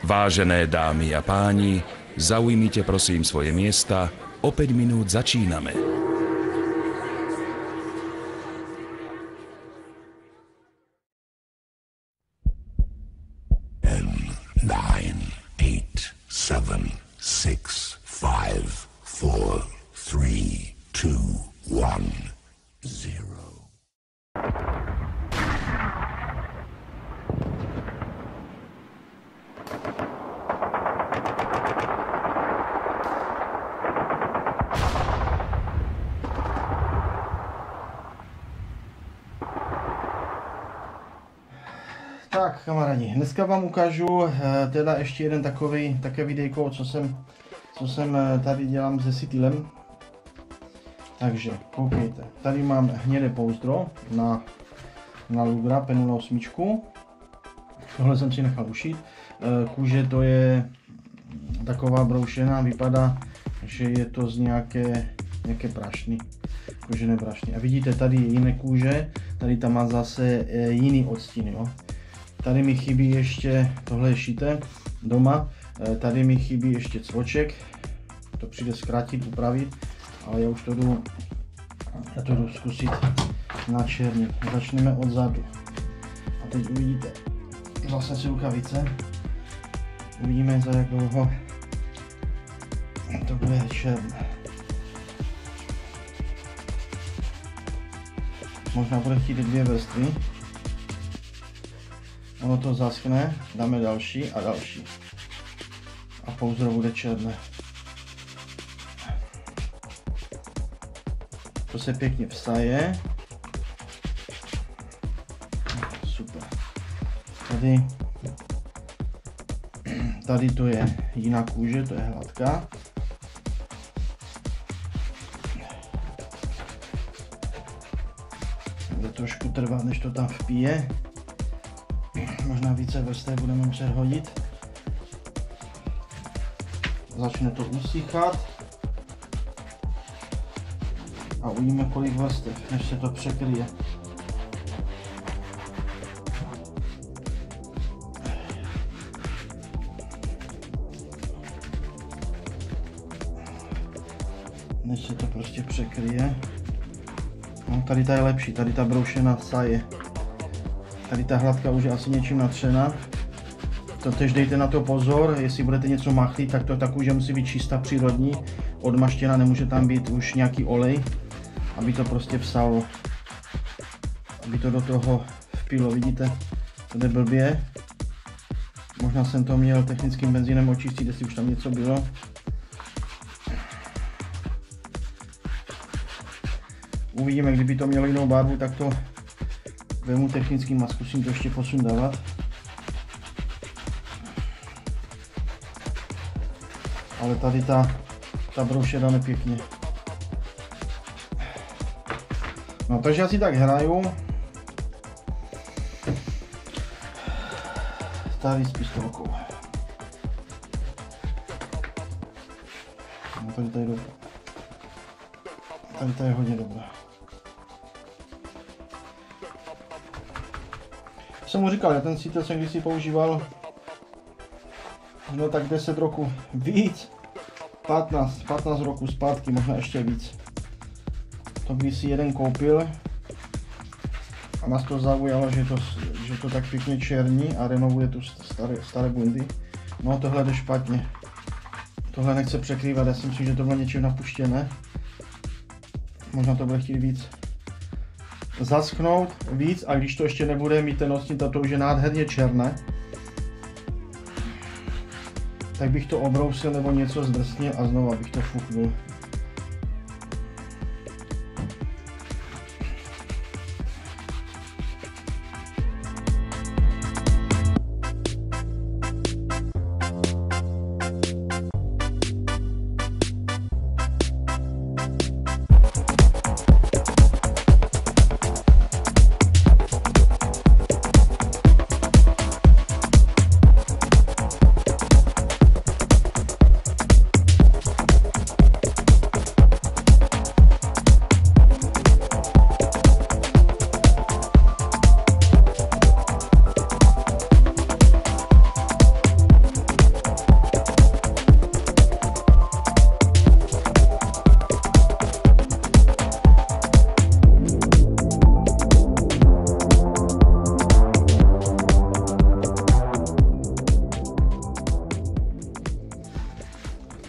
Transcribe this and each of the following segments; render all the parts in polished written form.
Vážené dámy a páni, zaujmite prosím svoje miesta, o 5 minút začíname. Tak kamarádi, dneska vám ukážu teda ještě jeden také videjko, co jsem tady dělám se Citylem. Takže koukejte, tady mám hnědé pouzdro na Lugra Penula 8. Tohle jsem si nechal ušít. Kůže to je taková broušená, vypadá, že je to z nějaké prašny, kožené brašny. A vidíte, tady je jiné kůže, tady tam má zase jiný odstín, jo. Tady mi chybí ještě, tohle je šité doma, tady mi chybí ještě cvoček, to přijde zkrátit, upravit, ale já to jdu zkusit načernit. Začneme odzadu. A teď uvidíte, vlastně si rukavice, uvidíme, za jak dlouho to bude černé. Možná bude chtít 2 vrstvy. Ono to zaschne, dáme další a další. A pouzdro bude černé. To se pěkně vsaje. Super. Tady to je jiná kůže, to je hladká. Bude trošku trvat, než to tam vpije. Možná více vrstev budeme muset hodit. Začne to usychat. A uvidíme, kolik vrstev, než se to překryje. Než se to prostě překryje. No, tady ta je lepší, tady ta broušená saje. Tady ta hladka už je asi něčím natřena. To tež dejte na to pozor, jestli budete něco machlit, tak ta kůže musí být čistá, přírodní, odmaštěna, nemůže tam být už nějaký olej, aby to prostě vsalo. Aby to do toho vpilo, vidíte, to jde blbě. Možná jsem to měl technickým benzínem očistit, jestli už tam něco bylo. Uvidíme, kdyby to mělo jinou barvu, tak to vemu technickým a zkusím to ještě posundávat. Ale tady ta brouše dáme pěkně. No takže já si tak hraju. Tady s pistolkou. No tady to je dobré. Tady to je hodně dobré. Jsem mu říkal, já ten Cityl jsem kdysi používal, no tak 10 roku víc, 15 roku zpátky, možná ještě víc. To kdysi jeden koupil a nás to zaujalo, že to tak pěkně černí a renovuje tu staré bundy. No tohle jde špatně. Tohle nechce překrývat, já si myslím, že to bylo něčím napuštěné. Možná to bude chtít víc zaschnout víc, a když to ještě nebude mít ten odstín, to už je nádherně černé, tak bych to obrousil nebo něco zdrsnil a znovu bych to fuknul.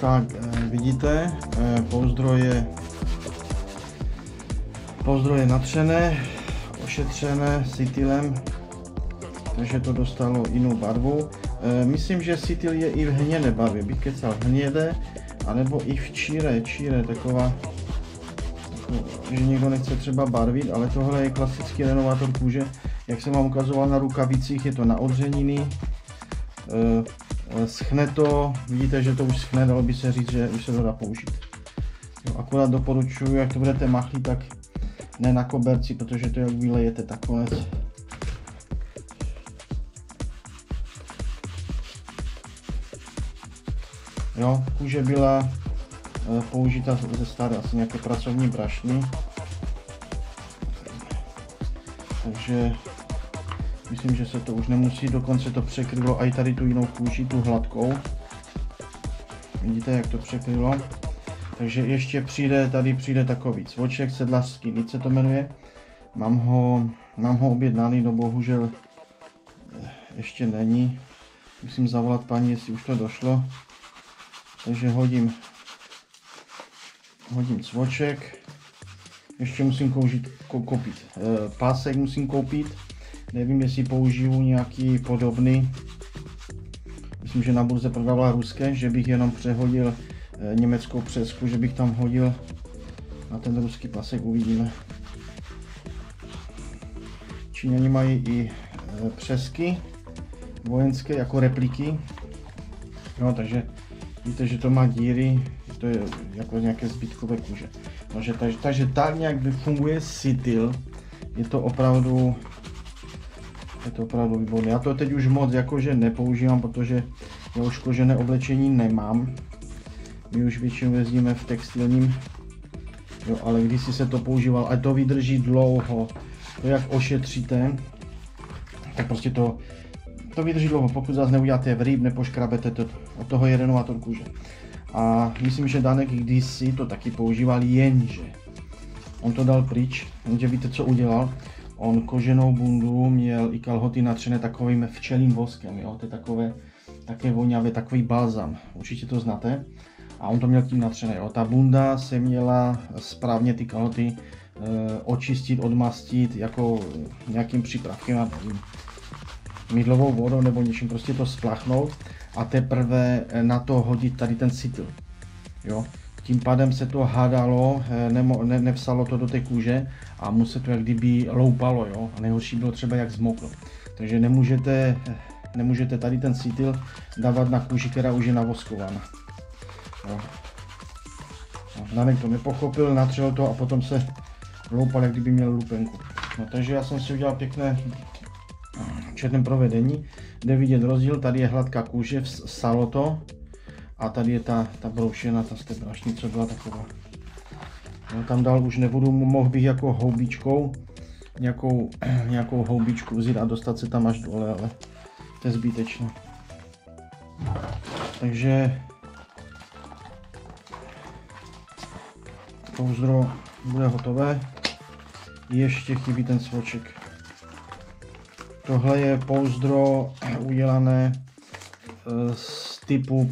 Tak, vidíte, pouzdro je natřené, ošetřené citylem, takže to dostalo jinou barvu. Myslím, že cityl je i v hnědé barvě, bych kecal v hnědé, anebo i v číre, taková, že někdo nechce třeba barvit, ale tohle je klasický renovátor kůže. Jak jsem vám ukazoval na rukavicích, je to na odřeniny, schne to, vidíte, že to už schne, dalo by se říct, že už se to dá použít. Jo, akorát doporučuji, jak to budete machlit, tak ne na koberci, protože to jak vylejete, tak konec. Jo, kůže byla použita ze staré, asi nějaké pracovní brašny. Takže myslím, že se to už nemusí, dokonce to překrylo i tady tu jinou kůži, tu hladkou. Vidíte, jak to překrylo. Takže ještě přijde takový cvoček, sedlařský nit se to jmenuje. Mám ho objednaný, no bohužel ještě není. Musím zavolat paní, jestli už to došlo. Takže hodím cvoček. Ještě musím koupit pásek, musím koupit. Nevím, jestli použiju nějaký podobný. Myslím, že na burze prodávala ruské, že bych jenom přehodil německou přesku, že bych tam hodil na ten ruský pasek, uvidíme. Číňani mají i přesky vojenské jako repliky. No, takže víte, že to má díry, to je jako nějaké zbytkové kůže. No, takže tak nějak funguje cityl, je to opravdu výborné. Já to teď už moc jakože nepoužívám, protože já už kožené oblečení nemám. My už většinou jezdíme v textilním, jo, ale kdysi se to používal a to vydrží dlouho. To jak ošetříte, tak prostě to vydrží dlouho, pokud zase neuděláte vrýb, nepoškrabete to, od toho je renovátor kůže. A myslím, že Danek kdysi to taky používal, jenže on to dal pryč, jenže víte, co udělal? On koženou bundu měl i kalhoty natřené takovým včelím voskem, jo? To je také voňavé, takový balzam, určitě to znáte. A on to měl tím natřené, jo? Ta bunda se měla správně ty kalhoty očistit, odmastit jako nějakým přípravkem, mydlovou vodou nebo něčím, prostě to splachnout a teprve na to hodit tady ten cityl. Jo? Tím pádem se to hádalo, nevsalo to do té kůže a mu se to jak kdyby loupalo, jo? A nejhorší bylo třeba jak zmoklo. Takže nemůžete tady ten cityl dávat na kůži, která už je navoskována. Jo? No, Danek to nepochopil, natřel to a potom se loupal, jak kdyby měl lupenku. No, takže já jsem si udělal pěkné černé provedení, jde vidět rozdíl, tady je hladká kůže, vsalo to a tady je ta broušena, ta z té brašny, co byla taková. No, tam dál už nebudu, mohl bych jako houbičkou, nějakou houbičku vzít a dostat se tam až dole, ale to je zbytečné. Takže pouzdro bude hotové, ještě chybí ten cvoček. Tohle je pouzdro udělané z typu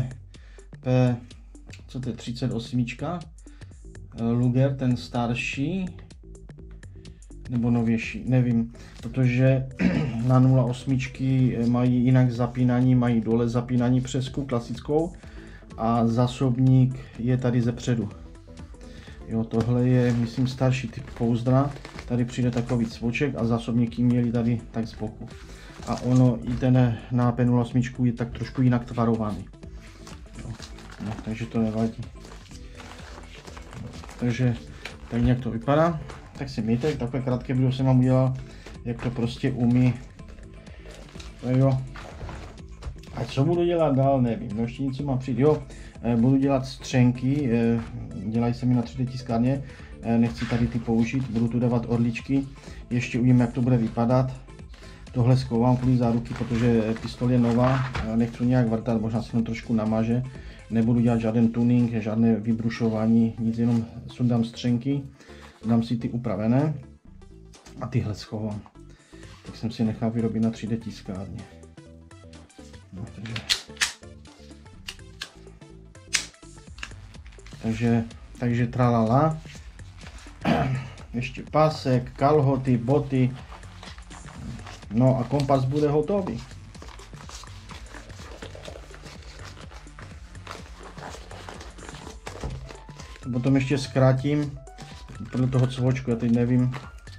co to je, 38, Luger, ten starší, nebo novější, nevím, protože na 08 mají jinak zapínání, mají dole zapínání přesku klasickou a zásobník je tady ze předu. Jo, tohle je, myslím, starší typ pouzdra. Tady přijde takový cvoček a zásobníky měli tady tak z boku. A ono i ten na P08 je tak trošku jinak tvarovaný. Jo, no, takže to nevadí. Takže tak nějak to vypadá. Tak si mějte, takové krátké video jsem vám udělal, jak to prostě umí. Jo. A co budu dělat dál, nevím, no ještě něco mám přijít. Jo, budu dělat střenky, dělají se mi na 3D tiskárně, nechci tady ty použít, budu tu dávat orličky, ještě uvidím, jak to bude vypadat. Tohle schovám kvůli záruky, protože pistol je nová, nechci nějak vrtat, možná se jenom trošku namaže, nebudu dělat žádný tuning, žádné vybrušování, nic, jenom sundám střenky, dám si ty upravené a tyhle schovám. Tak jsem si nechal vyrobit na 3D tiskárně. No, takže Takže tralala. Ještě pásek, kalhoty, boty. No a kompas bude hotový. Potom ještě zkrátím podle toho cvočku, já teď nevím.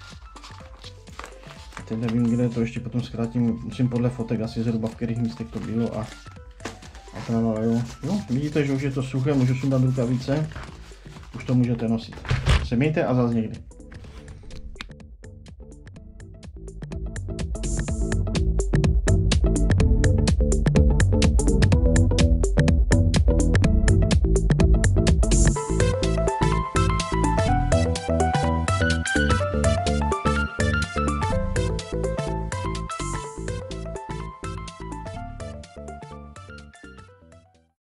Kde to ještě potom zkrátím, musím podle fotek asi zhruba v kterých místech to bylo a tralala, jo. Vidíte, že už je to suché, můžu sundat rukavice, už to můžete nosit. Se mějte a zas někdy.